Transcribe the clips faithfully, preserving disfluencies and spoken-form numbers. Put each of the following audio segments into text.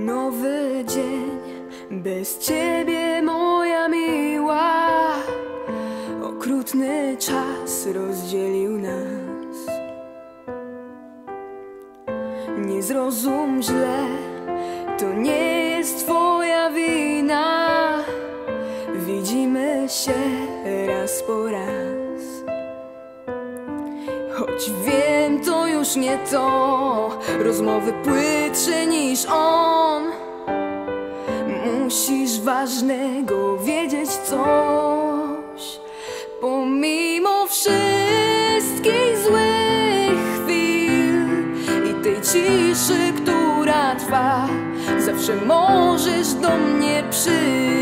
Nowy dzień bez ciebie, moja miła. Okrutny czas rozdzielił nas. Nie zrozum źle, to nie jest twoja wina. Widzimy się raz po raz. Choć wiem, to już nie to. Rozmowy płytsze niż on. Musisz ważnego wiedzieć coś. Pomimo wszystkich złych chwil i tej ciszy, która trwa, zawsze możesz do mnie przyjść.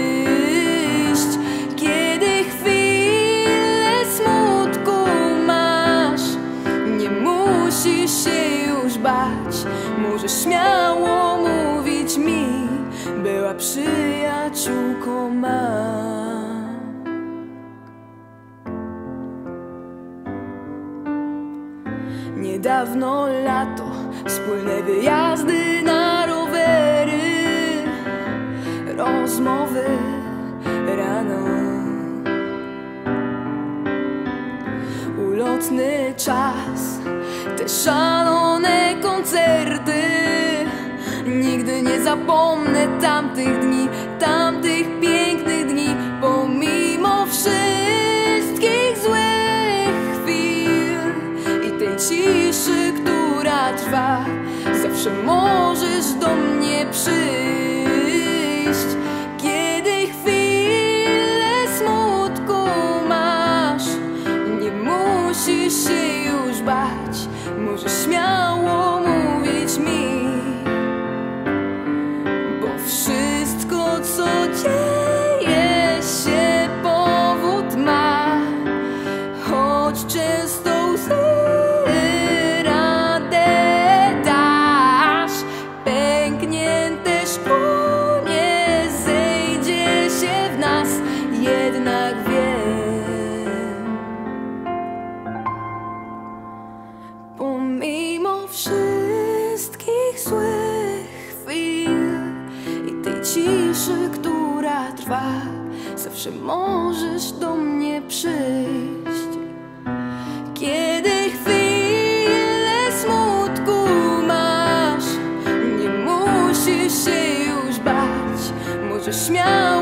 Kiedy chwilę smutku masz, nie musisz się już bać. Możesz śmiało mówić mi, była przyjaciółką ma. Niedawno lato, wspólne wyjazdy na rowery, rozmowy rano, ulotny czas, te szalone koncerty. Nigdy nie zapomnę tamtych dni, tamtych pięknych dni. Pomimo wszystkich złych chwil i tej ciszy, która trwa, zawsze możesz do mnie przyjść. Kiedy chwilę smutku masz, nie musisz się już bać. Możesz śmiało mówić mi, wszystko, co dzieje się, powód ma. Choć często łzy radę dasz, pęknięte szkło nie zejdzie się w nas. Jednak wiem, pomimo wszystkich złych chwil i tej ciszy, która trwa, zawsze możesz do mnie przyjść. Kiedy chwilę smutku masz, nie musisz się już bać. Możesz śmiało